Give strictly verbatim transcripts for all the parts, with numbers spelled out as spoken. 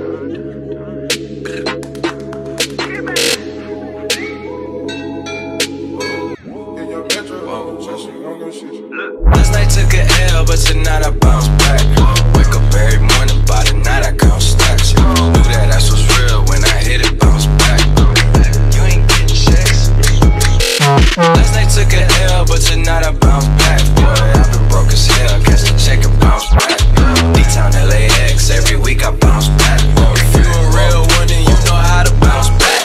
Last night took a L, but tonight I bounce back. Wake up every morning, by the night I count stacks. Knew that ass was real when I hit it, bounce back. You ain't getting checks. Last night took a L, but tonight I bounce back. Boy, I've been broke as hell, catch the check and bounce back. D-Town L A X, every week I bounce back. If you a real one, then you know how to bounce back.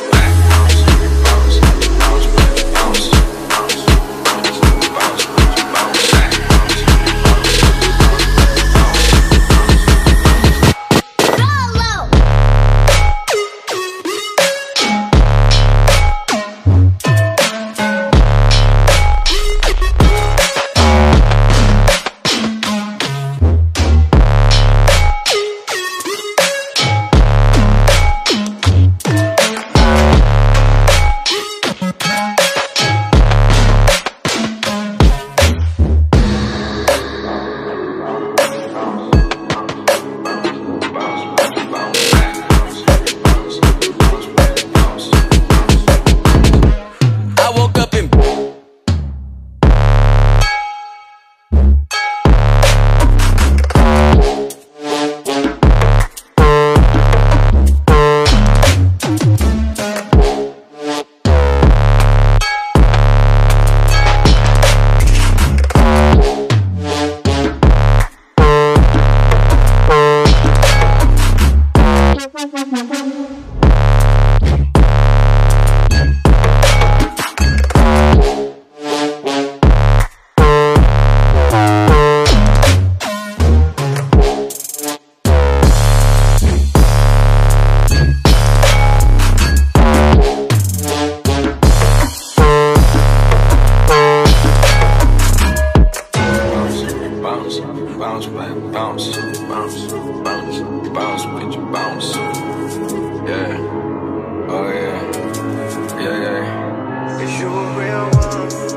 Bounce, back, bounce, bounce, bounce, bounce, with you bounce. Yeah, oh yeah, yeah, yeah. Is you a real one?